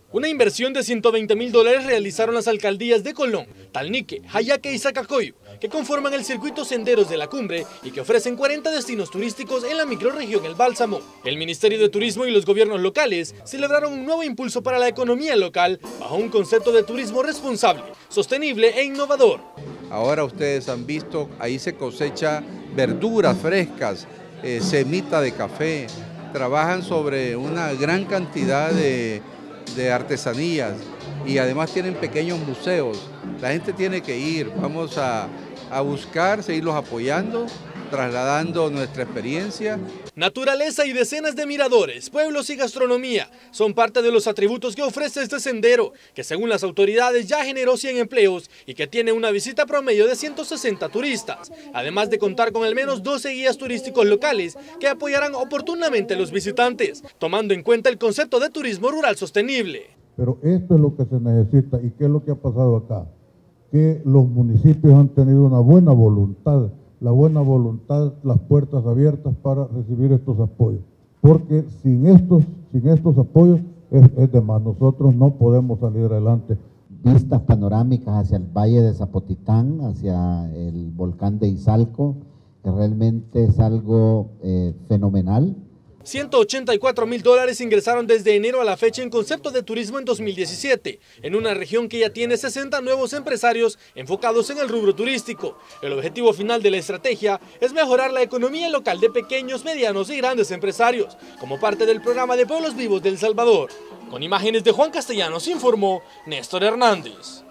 Una inversión de $120.000 realizaron las alcaldías de Colón, Talnique, Jayaque y Zacacoyo, que conforman el circuito Senderos de la Cumbre y que ofrecen 40 destinos turísticos en la microrregión El Bálsamo. El Ministerio de Turismo y los gobiernos locales celebraron un nuevo impulso para la economía local bajo un concepto de turismo responsable, sostenible e innovador. Ahora ustedes han visto, ahí se cosecha verduras frescas, semita de café, trabajan sobre una gran cantidad de artesanías y además tienen pequeños museos. La gente tiene que ir, vamos a buscar, seguirlos apoyando, trasladando nuestra experiencia. Naturaleza y decenas de miradores, pueblos y gastronomía son parte de los atributos que ofrece este sendero, que según las autoridades ya generó 100 empleos y que tiene una visita promedio de 160 turistas, además de contar con al menos 12 guías turísticos locales que apoyarán oportunamente a los visitantes, tomando en cuenta el concepto de turismo rural sostenible. Pero esto es lo que se necesita. ¿Y qué es lo que ha pasado acá? Que los municipios han tenido una buena voluntad, las puertas abiertas para recibir estos apoyos. Porque sin estos apoyos es de más, nosotros no podemos salir adelante. Vistas panorámicas hacia el Valle de Zapotitán, hacia el volcán de Izalco, que realmente es algo fenomenal. $184.000 ingresaron desde enero a la fecha en concepto de turismo en 2017, en una región que ya tiene 60 nuevos empresarios enfocados en el rubro turístico. El objetivo final de la estrategia es mejorar la economía local de pequeños, medianos y grandes empresarios, como parte del programa de Pueblos Vivos de El Salvador. Con imágenes de Juan Castellanos informó Néstor Hernández.